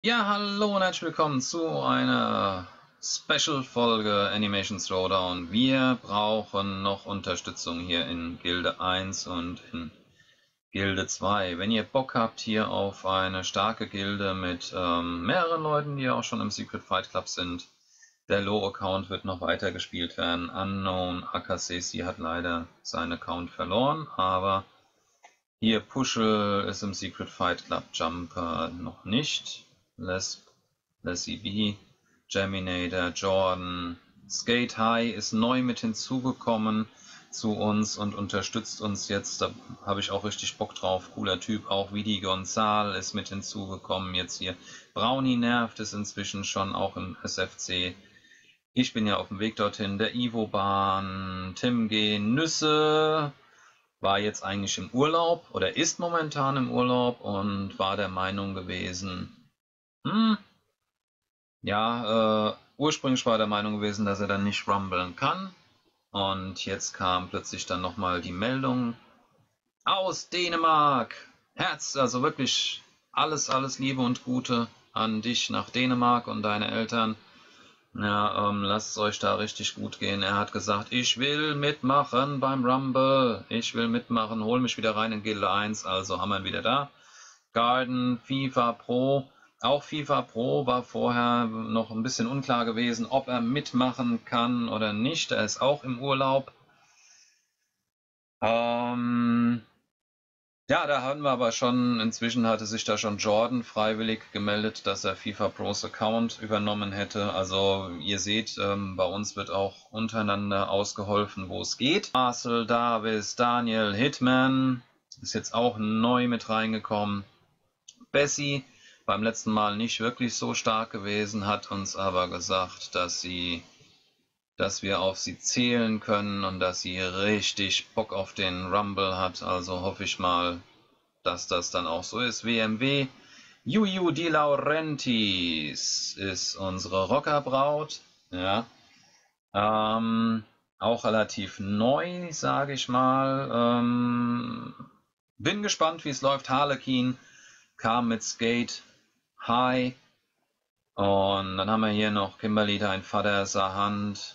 Ja, hallo und herzlich willkommen zu einer Special-Folge Animation Throwdown. Wir brauchen noch Unterstützung hier in Gilde 1 und in Gilde 2. Wenn ihr Bock habt hier auf eine starke Gilde mit mehreren Leuten, die auch schon im Secret Fight Club sind, der Low-Account wird noch weiter gespielt werden. Unknown Akasesi hat leider seinen Account verloren, aber hier Puschel ist im Secret Fight Club, Jumper noch nicht. Lassie B, Geminator, Jordan, Skate High ist neu mit hinzugekommen zu uns und unterstützt uns jetzt. Da habe ich auch richtig Bock drauf. Cooler Typ. Auch Vidi Gonzal ist mit hinzugekommen. Jetzt hier. Brownie nervt es inzwischen schon auch im SFC. Ich bin ja auf dem Weg dorthin. Der Ivo-Bahn, Tim G. Nüsse war jetzt eigentlich im Urlaub oder ist momentan im Urlaub und war der Meinung gewesen, ursprünglich war er der Meinung gewesen, dass er dann nicht rumblen kann. Und jetzt kam plötzlich dann nochmal die Meldung aus Dänemark. Also wirklich alles Liebe und Gute an dich nach Dänemark und deine Eltern. Ja, lasst es euch da richtig gut gehen. Er hat gesagt, ich will mitmachen beim Rumble. Ich will mitmachen, hol mich wieder rein in Gilde 1. Also haben wir ihn wieder da. Garden, FIFA Pro. Auch FIFA Pro war vorher noch ein bisschen unklar gewesen, ob er mitmachen kann oder nicht. Er ist auch im Urlaub. Ja, da hatten wir aber schon, inzwischen hatte sich da schon Jordan freiwillig gemeldet, dass er FIFA Pros Account übernommen hätte. Also ihr seht, bei uns wird auch untereinander ausgeholfen, wo es geht. Marcel, Davis, Daniel, Hitman ist jetzt auch neu mit reingekommen. Bessie, beim letzten Mal nicht wirklich so stark gewesen, hat uns aber gesagt, dass wir auf sie zählen können und dass sie richtig Bock auf den Rumble hat. Also hoffe ich mal, dass das dann auch so ist. WMW. Juju Di Laurentiis ist unsere Rockerbraut. Ja. Auch relativ neu, sage ich mal. Bin gespannt, wie es läuft. Harlequin kam mit Skate High. Und dann haben wir hier noch Kimberly, dein Vater, Sahand.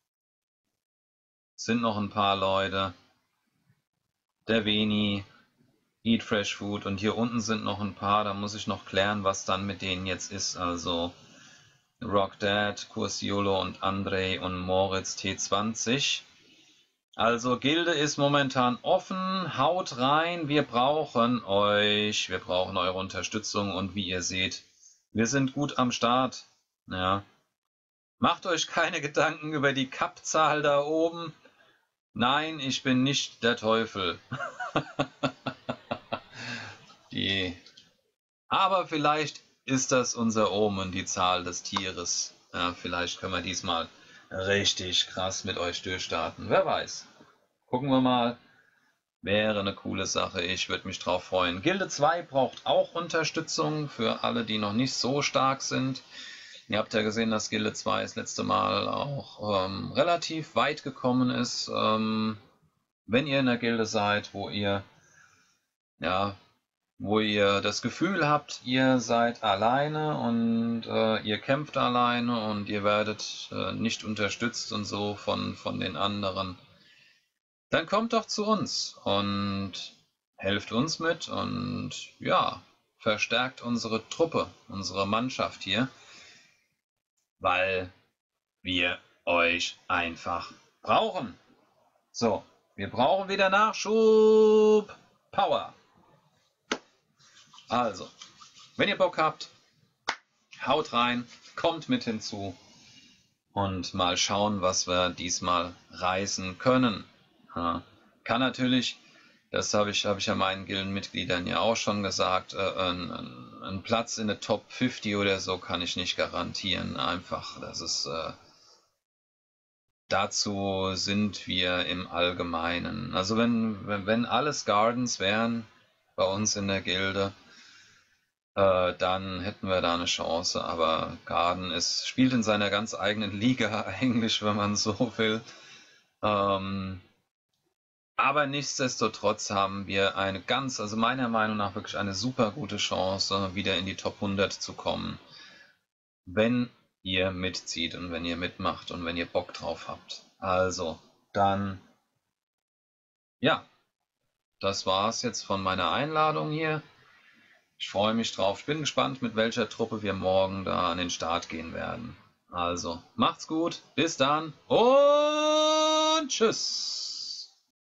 Sind noch ein paar Leute. Der Veni, Eat Fresh Food. Und hier unten sind noch ein paar. Da muss ich noch klären, was dann mit denen jetzt ist. Also Rock Dad, Cursiolo und André und Moritz T20. Also Gilde ist momentan offen. Haut rein. Wir brauchen euch. Wir brauchen eure Unterstützung. Und wie ihr seht, wir sind gut am Start. Ja. Macht euch keine Gedanken über die Cup-Zahl da oben. Nein, ich bin nicht der Teufel. Aber vielleicht ist das unser Omen, die Zahl des Tieres. Ja, vielleicht können wir diesmal richtig krass mit euch durchstarten. Wer weiß. Gucken wir mal. Wäre eine coole Sache. Ich würde mich drauf freuen. Gilde 2 braucht auch Unterstützung für alle, die noch nicht so stark sind. Ihr habt ja gesehen, dass Gilde 2 das letzte Mal auch relativ weit gekommen ist. Wenn ihr in der Gilde seid, wo ihr das Gefühl habt, ihr seid alleine und ihr kämpft alleine und ihr werdet nicht unterstützt und so von den anderen, dann kommt doch zu uns und helft uns mit und ja, verstärkt unsere Truppe, unsere Mannschaft hier, weil wir euch einfach brauchen. So, wir brauchen wieder Nachschub. Power. Also, wenn ihr Bock habt, haut rein, kommt mit hinzu und mal schauen, was wir diesmal reißen können. Ja, kann natürlich, das habe ich ja meinen Gildenmitgliedern ja auch schon gesagt, ein Platz in der Top 50 oder so kann ich nicht garantieren. Einfach, das ist dazu sind wir im Allgemeinen. Also wenn alles Gardens wären bei uns in der Gilde, dann hätten wir da eine Chance. Aber Garden spielt in seiner ganz eigenen Liga eigentlich, wenn man so will. Aber Aber nichtsdestotrotz haben wir eine also meiner Meinung nach wirklich eine super gute Chance, wieder in die Top 100 zu kommen, wenn ihr mitzieht und wenn ihr mitmacht und wenn ihr Bock drauf habt. Also, dann, ja, das war's jetzt von meiner Einladung hier. Ich freue mich drauf. Ich bin gespannt, mit welcher Truppe wir morgen da an den Start gehen werden. Also, macht's gut, bis dann und tschüss.